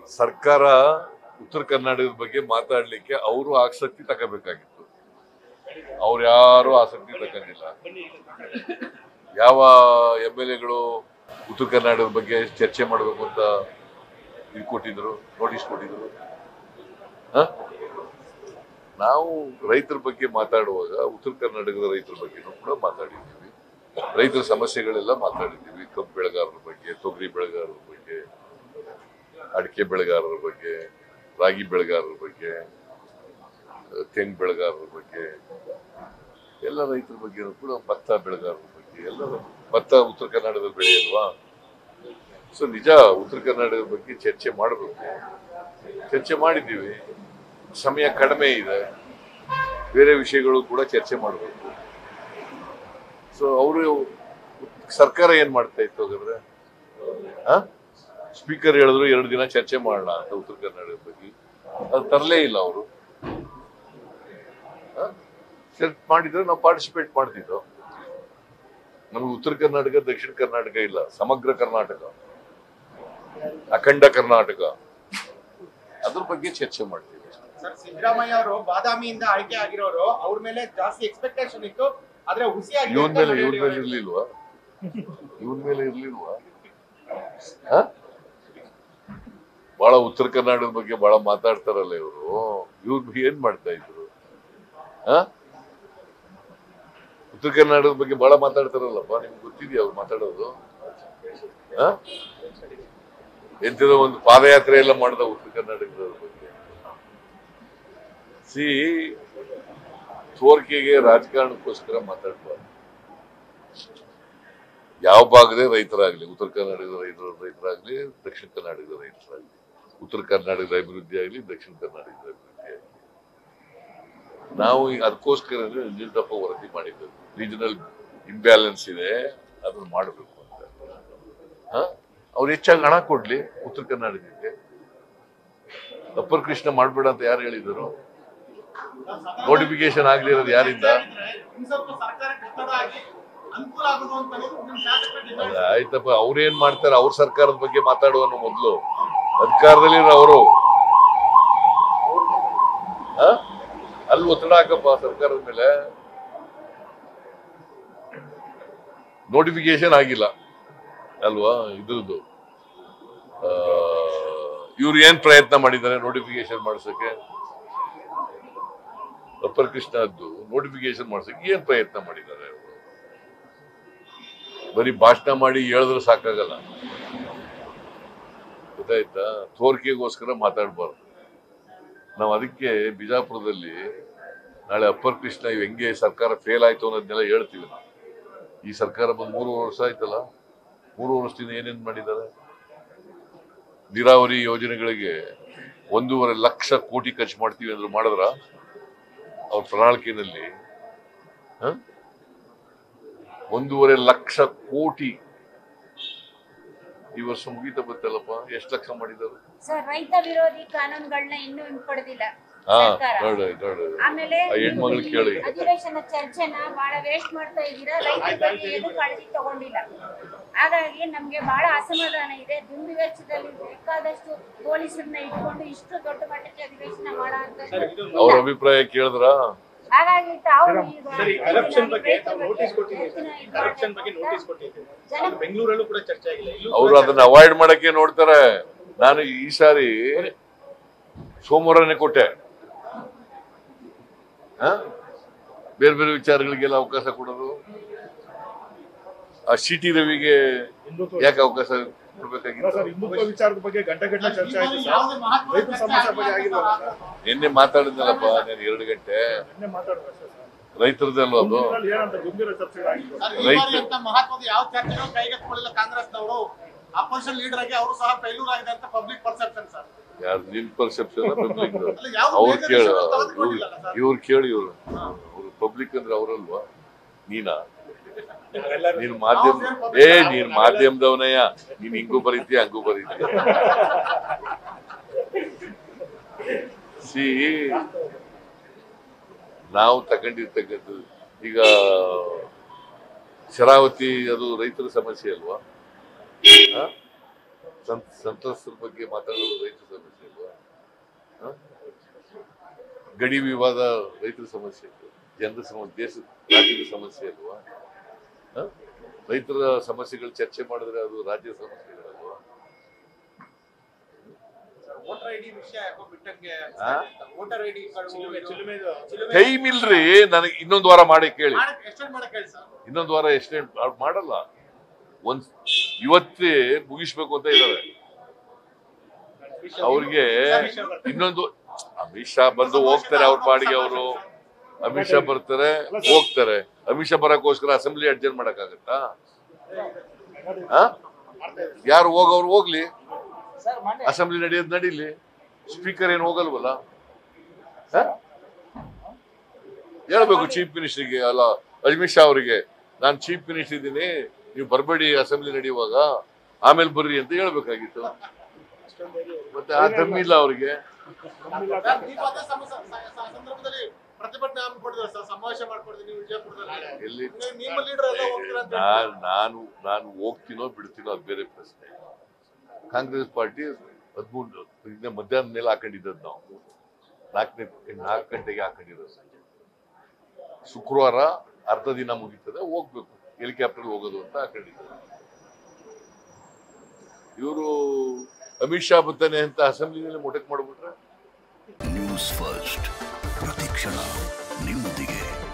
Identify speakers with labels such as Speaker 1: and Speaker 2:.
Speaker 1: ಸರ್ಕಾರ ಉತ್ತರ ಕರ್ನಾಟಕದ ಬಗ್ಗೆ ಮಾತಾಡ್ಲಿಕ್ಕೆ ಅವರು ಆಸಕ್ತಿ ತಗೋಬೇಕಾಗಿತ್ತು. ಅವ್ರು ಯಾರು ಆಸಕ್ತಿ ತಗೊಂಡಿಲ್ಲ. ಯಾವ MLAಗಳು ಉತ್ತರ ಕರ್ನಾಟಕದ ಬಗ್ಗೆ ಚರ್ಚೆ ಮಾಡಬೇಕು ಅಂತ ಇದು ಕೊಟ್ಟಿದ್ರು, ನೋಟಿಸ್ ಕೊಟ್ಟಿದ್ರು. ನಾವು ರೈತರ ಬಗ್ಗೆ ಮಾತಾಡುವಾಗ ಉತ್ತರ ಕರ್ನಾಟಕದ ರೈತರ ಬಗ್ಗೆನೂ ಕೂಡ ಮಾತಾಡಿದ್ದೀವಿ. ರೈತರ ಸಮಸ್ಯೆಗಳೆಲ್ಲ ಮಾತಾಡಿದ್ದೀವಿ. ಕಬ್ಬು ಬೆಳೆಗಾರರ ಬಗ್ಗೆ, ತೊಗರಿ ಬೆಳೆಗಾರರ ಬಗ್ಗೆ, ಅಡಿಕೆ ಬೆಳೆಗಾರರ ಬಗ್ಗೆ, ರಾಗಿ ಬೆಳೆಗಾರರ ಬಗ್ಗೆ, ತೆಂಗು ಬೆಳೆಗಾರರ ಬಗ್ಗೆ, ಎಲ್ಲ ರೈತರ ಬಗ್ಗೆ ಕೂಡ, ಭತ್ತ ಬೆಳೆಗಾರರ ಬಗ್ಗೆ ಎಲ್ಲ. ಭತ್ತ ಉತ್ತರ ಕರ್ನಾಟಕದ ಬೆಳೆ ಅಲ್ವಾ? ಸೊ ನಿಜ ಉತ್ತರ ಕರ್ನಾಟಕದ ಬಗ್ಗೆ ಚರ್ಚೆ ಮಾಡಬೇಕು. ಚರ್ಚೆ ಮಾಡಿದ್ದೀವಿ. ಸಮಯ ಕಡಿಮೆ ಇದೆ. ಬೇರೆ ವಿಷಯಗಳು ಕೂಡ ಚರ್ಚೆ ಮಾಡಬೇಕು. ಸೊ ಅವರು ಸರ್ಕಾರ ಏನ್ ಮಾಡ್ತಾ ಇತ್ತು ಹಾಗಾದ್ರೆ? ಸ್ಪೀಕರ್ ಹೇಳಿದ್ರು 2 ದಿನ ಚರ್ಚೆ ಮಾಡೋಣ ಅಂತ ಉತ್ತರ ಕರ್ನಾಟಕದ ಬಗ್ಗೆ. ಅದು ತರಲೇ ಇಲ್ಲ ಅವರು. ಮಾಡಿದ್ರೆ ನಾವು ಪಾರ್ಟಿಸಿಪೇಟ್ ಮಾಡ್ತಿದ್ದೋ. ನಮ್ಗೆ ಉತ್ತರ ಕರ್ನಾಟಕ, ದಕ್ಷಿಣ ಕರ್ನಾಟಕ ಇಲ್ಲ, ಸಮಗ್ರ ಕರ್ನಾಟಕ, ಅಖಂಡ ಕರ್ನಾಟಕ, ಅದ್ರ ಬಗ್ಗೆ ಚರ್ಚೆ ಮಾಡ್ತೀವಿ.
Speaker 2: ಸರ್, ಸಿದ್ದರಾಮಯ್ಯ ಅವರು ಬಾದಾಮಿಯಿಂದ ಆಯ್ಕೆ ಆಗಿರೋರು, ಅವ್ರ ಮೇಲೆ ಜಾಸ್ತಿ ಎಕ್ಸ್ಪೆಕ್ಟೇಷನ್ ಇತ್ತು. ಆದ್ರೆ
Speaker 1: ಇವನ್ ಮೇಲೆ ಇರ್ಲಿಲ್ವಾ? ಬಹಳ ಉತ್ತರ ಕರ್ನಾಟಕದ ಬಗ್ಗೆ ಬಹಳ ಮಾತಾಡ್ತಾರಲ್ಲ ಇವ್ರು ಏನ್ ಮಾಡ್ತಾ ಇದ್ರು? ಉತ್ತರ ಕರ್ನಾಟಕದ ಬಗ್ಗೆ ಬಹಳ ಮಾತಾಡ್ತಾರಲ್ಲಪ್ಪ, ನಿಮ್ಗೆ ಗೊತ್ತಿದ್ಯಾ ಅವ್ರು ಮಾತಾಡೋದು? ಎಂತದ ಒಂದು ಪಾದಯಾತ್ರೆ ಎಲ್ಲ ಮಾಡ್ದ ಉತ್ತರ ಕರ್ನಾಟಕದ ಬಗ್ಗೆ. ತೋರಿಕೆಗೆ ರಾಜಕಾರಣಕ್ಕೋಸ್ಕರ ಮಾತಾಡ್ಬಾರ್ದು. ಯಾವ ಭಾಗದ ರೈತರಾಗ್ಲಿ, ಉತ್ತರ ಕರ್ನಾಟಕದ ರೈತರಾಗ್ಲಿ, ದಕ್ಷಿಣ ಕರ್ನಾಟಕದ ರೈತರಾಗ್ಲಿ, ಉತ್ತರ ಕರ್ನಾಟಕದ ಅಭಿವೃದ್ಧಿ ಆಗ್ಲಿ, ದಕ್ಷಿಣ ಕರ್ನಾಟಕದ ಅಭಿವೃದ್ಧಿ ಆಗ್ಲಿ, ನಾವು ಅದಕ್ಕೋಸ್ಕರ ನಿಲ್ದಪ್ಪ ವರದಿ ಮಾಡಿದ್ದೇವೆ. ರೀಜನಲ್ ಇಂಬ್ಯಾಲೆನ್ಸ್ ಇದೆ, ಅದನ್ನ ಮಾಡಬೇಕು ಅಂತ. ಅವ್ರು ಹೆಚ್ಚಾಗಿ ಹಣ ಕೊಡ್ಲಿ ಉತ್ತರ ಕರ್ನಾಟಕಕ್ಕೆ. ಅಪ್ಪರ್ ಕೃಷ್ಣ ಮಾಡ್ಬೇಡ ಅಂತ ಯಾರು ಹೇಳಿದರು? ನೋಟಿಫಿಕೇಶನ್ ಆಗ್ಲಿರೋದು ಯಾರಿಂದ? ಆಯ್ತಪ್ಪ, ಅವ್ರೇನ್ ಮಾಡ್ತಾರೆ? ಅವ್ರ ಸರ್ಕಾರದ ಬಗ್ಗೆ ಮಾತಾಡುವನು ಮೊದಲು. ಅಧಿಕಾರದಲ್ಲಿ ಅವರು ಅಲ್ಲಿ ಒತ್ತಡ ಹಾಕಪ್ಪ ಸರ್ಕಾರದ ಮೇಲೆ. ನೋಟಿಫಿಕೇಶನ್ ಆಗಿಲ್ಲ ಅಲ್ವಾ? ಇದ್ರದ್ದು ಇವ್ರು ಏನ್ ಪ್ರಯತ್ನ ಮಾಡಿದ್ದಾರೆ ನೋಟಿಫಿಕೇಶನ್ ಮಾಡ್ಸಕ್ಕೆ? ಅಪ್ಪರ್ ಕೃಷ್ಣದ್ದು ನೋಟಿಫಿಕೇಶನ್ ಮಾಡ್ಸಕ್ಕೆ ಏನ್ ಪ್ರಯತ್ನ ಮಾಡಿದ್ದಾರೆ? ಬರೀ ಭಾಷಣ ಮಾಡಿ ಹೇಳಿದ್ರೆ ಸಾಕಾಗಲ್ಲ, ಗೊತ್ತಾಯ್ತಾ? ತೋರಿಕೆಗೋಸ್ಕರ ಮಾತಾಡ್ಬಾರ್ದು ನಾವು. ಅದಕ್ಕೆ ಬಿಜಾಪುರದಲ್ಲಿ ನಾಳೆ ಅಪ್ಪರ್ ಕೃಷ್ಣ ಹೆಂಗೆ ಸರ್ಕಾರ ಫೇಲ್ ಆಯ್ತು ಅನ್ನೋದನ್ನೆಲ್ಲ ಹೇಳ್ತೀವಿ ನಾವು. ಈ ಸರ್ಕಾರ ಬಂದು 3 ವರ್ಷ ಆಯ್ತಲ್ಲ, 3 ವರ್ಷದಿಂದ ಏನೇನ್ ಮಾಡಿದ್ದಾರೆ? ನೀರಾವರಿ ಯೋಜನೆಗಳಿಗೆ 1.5 ಲಕ್ಷ ಕೋಟಿ ಖರ್ಚು ಮಾಡ್ತೀವಿ ಅಂದ್ರೆ ಮಾಡಿದ್ರ ಅವ್ರ ಪ್ರಣಾಳಿಕೆಯಲ್ಲಿ? 1.5 ಲಕ್ಷ ಕೋಟಿ ಈ ವರ್ಷ ಮುಗೀತಾ ಬರ್ತಲ್ಲಪ್ಪ. ಎಷ್ಟು ಲಕ್ಷ ಮಾಡಿದ್ದಾರೆ?
Speaker 3: ಸರ್, ರೈತ ವಿರೋಧಿ ಕಾನೂನುಗಳನ್ನ ಇನ್ನೂ ಹಿಂಪಡೆದಿಲ್ಲ. ಆಮೇಲೆ
Speaker 1: ಹೆಣ್ಮಗಳು ಕೇಳಿ
Speaker 3: ಅಧಿವೇಶನ ಚರ್ಚೆನ ಬಹಳ ವೇಸ್ಟ್ ಮಾಡ್ತಾ ಇದ್ದೀರಾ. ರೈತರ ಬಗ್ಗೆ ಏನು ಕಾಳಜಿ ತಗೊಂಡಿಲ್ಲ. ಹಾಗಾಗಿ ನಮ್ಗೆ ಬಹಳ ಅಸಮಾಧಾನ ಇದೆ. ದುಂದು ವೆಚ್ಚದಲ್ಲಿ ಬೇಕಾದಷ್ಟು ಪೊಲೀಸರನ್ನ ಇಟ್ಕೊಂಡು ಇಷ್ಟು ದೊಡ್ಡ ಮಟ್ಟಕ್ಕೆ ಅಧಿವೇಶನ ಮಾಡೋ ಅಂತ
Speaker 1: ಅವ್ರ ಅಭಿಪ್ರಾಯ ಕೇಳಿದ್ರ?
Speaker 3: ಹಾಗಾಗಿ ತಾವು
Speaker 2: ಬೆಂಗಳೂರಲ್ಲೂ ಕೂಡ ಚರ್ಚೆ ಆಗಿಲ್ಲ.
Speaker 1: ಅವರು ಅದನ್ನ ಅವಾಯ್ಡ್ ಮಾಡಕ್ಕೆ ನೋಡ್ತಾರೆ. ನಾನು ಈ ಸಾರಿ ಸೋಮವಾರನೇ ಕೊಟ್ಟೆ. ಬೇರೆ ಬೇರೆ ವಿಚಾರಗಳಿಗೆಲ್ಲ ಅವಕಾಶ ಕೊಡೋದು. ಆ CT ರವಿಗೆ ಯಾಕೆ ಅವಕಾಶ ಕೊಡ್ಬೇಕಾಗಿತ್ತು?
Speaker 2: ವಿಚಾರದ ಬಗ್ಗೆ ಗಂಟೆಗಟ್ಟಲೆ ಚರ್ಚೆ ಆಯ್ತು. ರೈತರ ಸಮಸ್ಯೆ ಬಗ್ಗೆ ಆಗಿಲ್ಲ.
Speaker 1: ನಿನ್ನೆ ಮಾತಾಡಿದ್ನಲ್ಲಪ್ಪ ನಾನು 2 ಗಂಟೆ. ರೈತರದಲ್ಲ ಅದು.
Speaker 2: ಮಹತ್ವದ ಯಾವ ಚರ್ಚೆನೂ ಕೈಗೆತ್ತಿಕೊಳ್ಳಿಲ್ಲ ಕಾಂಗ್ರೆಸ್ನವರು. ಅಪೋಸಿಷನ್ ಲೀಡರ್ ಆಗಿ ಅವರು ಸಹ ಫೇಲ್ಯೂರ್ ಆಗಿದೆ ಅಂತ ಪಬ್ಲಿಕ್ ಪರ್ಸೆಪ್ಷನ್ ಸರ್.
Speaker 1: ಯಾರು ನಿನ್ ಪರ್ಸೆಪ್ಷನ್? ಪಬ್ಲಿಕ್ ಅವ್ರು ಕೇಳು, ಇವ್ರು ಕೇಳಿ. ಇವ್ರು ಪಬ್ಲಿಕ್ ಅಂದ್ರೆ ಅವರಲ್ವಾ? ನೀನಾ? ನೀನ್ ಮಾಧ್ಯಮ ನೀನ್ ಮಾಧ್ಯಮದವನಯ್ಯ. ನೀನ್ ಹಿಂಗೂ ಬರೀತೀಯ, ಹಂಗೂ ಬರೀತೀಯ. ನಾವು ತಗೊಂಡಿರ್ತಕ್ಕಂಥದ್ದು ಈಗ ಶರಾವತಿ, ಅದು ರೈತರ ಸಮಸ್ಯೆ ಅಲ್ವಾ? ಸಂತ್ರಸ್ತರ ಬಗ್ಗೆ ಮಾತಾಡೋದು ರೈತರ ಸಮಸ್ಯೆ ಅಲ್ವಾ? ಗಡಿ ವಿವಾದ ರೈತರ ಸಮಸ್ಯೆ, ಜನರ ಸಮಸ್ಯೆ, ರಾಜ್ಯದ ಸಮಸ್ಯೆ ಅಲ್ವಾ? ರೈತರ ಸಮಸ್ಯೆಗಳು ಚರ್ಚೆ ಮಾಡಿದ್ರೆ ಅದು ರಾಜ್ಯದ ಸಮಸ್ಯೆಗಳಲ್ವಾ?
Speaker 2: ವೋಟರ್ ಐಡಿ ವಿಷಯ ಯಾಕೋ ಬಿಟ್ಟಂಗೆ ವೋಟರ್ ಐಡಿ
Speaker 1: ಟೈಮ್ ಇಲ್ರಿ, ನನಗೆ ಇನ್ನೊಂದು ವಾರ ಮಾಡಿ ಕೇಳಿ.
Speaker 2: ಎಕ್ಸ್ಟೆಂಡ್ ಮಾಡಕ್ಕೆ ಹೇಳಿ ಸರ್.
Speaker 1: ಇನ್ನೊಂದು ವಾರ ಎಕ್ಸ್ಟೆಂಡ್ ಮಾಡಲ್ಲ, ಇವತ್ತೇ ಮುಗಿಸ್ಬೇಕು ಅಂತ ಇದ್ದಾರೆ ಅವ್ರಿಗೆ. ಇನ್ನೊಂದು ಅಮಿತ್ ಶಾ ಬಂದು ಹೋಗ್ತಾರೆ ಅವ್ರ ಪಾಡಿಗೆ, ಅವರು ಅಮಿತ್ ಶಾ ಬರ್ತಾರೆ ಹೋಗ್ತಾರೆ. ಅಮಿತ್ ಶಾ ಬರಕ್ಕೋಸ್ಕರ ಅಸೆಂಬ್ಲಿ ಅಡ್ಜರ್ನ್ ಮಾಡಕ್ಕಾಗತ್ತಾ? ಯಾರು ಹೋಗೋರು ಹೋಗ್ಲಿ, ಅಸೆಂಬ್ಲಿ ನಡೆಯೋದು ನಡೀಲಿ, ಸ್ಪೀಕರ್ ಏನು ಹೋಗಲ್ವಲ್ಲ? ಹೇಳ್ಬೇಕು ಚೀಫ್ ಮಿನಿಸ್ಟರ್ಗೆ, ಅಲ್ಲ ಅಮಿತ್ ಶಾ ಅವರಿಗೆ, ನಾನು ಚೀಫ್ ಮಿನಿಸ್ಟರ್ ಇದ್ದೀನಿ, ನೀವು ಬರಬೇಡಿ ಅಸೆಂಬ್ಲಿ ನಡೆಯುವಾಗ, ಆಮೇಲೆ ಬರ್ರಿ ಅಂತ ಹೇಳ್ಬೇಕಾಗಿತ್ತು. ಮತ್ತೆ ಆ ದಮ್ಮಿಲ್ಲ ಅವ್ರಿಗೆ.
Speaker 2: ಸಂದರ್ಭದಲ್ಲಿ ಪ್ರತಿಭಟನೆ ಹಮ್ಮಿಕೊಂಡಿದ್ದಾರೆ ಸರ್, ಸಮಾವೇಶ ಮಾಡ್ಕೊಂಡಿದ್ದೀನಿ ವಿಜಯಪುರದಲ್ಲಿ.
Speaker 1: ಎಲ್ಲಿ
Speaker 2: ನಿಮ್ಮ ಲೀಡರ್ ಎಲ್ಲ ಹೋಗ್ತೀರಾ ಅಂತ
Speaker 1: ನಾನು ಹೋಗ್ತೀನೋ ಬಿಡ್ತೀನೋ ಅದು ಬೇರೆ ಪ್ರಶ್ನೆ. ಕಾಂಗ್ರೆಸ್ ಪಾರ್ಟಿ 13 ಮಧ್ಯಾಹ್ನ ಮೇಲೆ ಹಾಕೊಂಡಿದ್ದದ್ದು ನಾವು 4 ಗಂಟೆಗೆ ಹಾಕೊಂಡಿರೋದು. ಶುಕ್ರವಾರ ಅರ್ಧ ದಿನ ಮುಗೀತದೆ, ಹೋಗ್ಬೇಕು, ಹೆಲಿಕಾಪ್ಟರ್ ಹೋಗೋದು ಅಂತ ಹಾಕೊಂಡಿದ್ದಾರೆ. ಇವರು ಅಮಿತ್ ಶಾ ಬರ್ತಾನೆ ಅಂತ ಅಸೆಂಬ್ಲಿನಲ್ಲಿ ಮೊಟಕ್ ಮಾಡ್ಬಿಟ್ರೆ.
Speaker 4: ನ್ಯೂಸ್ ಫಸ್ಟ್ ಪ್ರತಿಕ್ಷಣ ನಿಮ್ಮೊಂದಿಗೆ.